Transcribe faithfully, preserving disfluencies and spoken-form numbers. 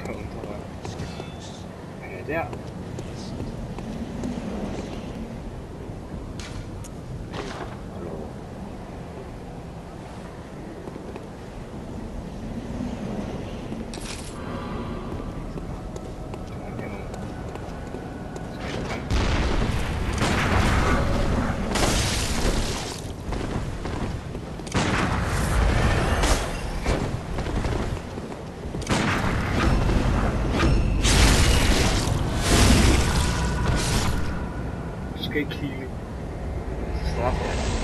Untere. Ja, der. Hallo. Skal ikke kigge. Straffe.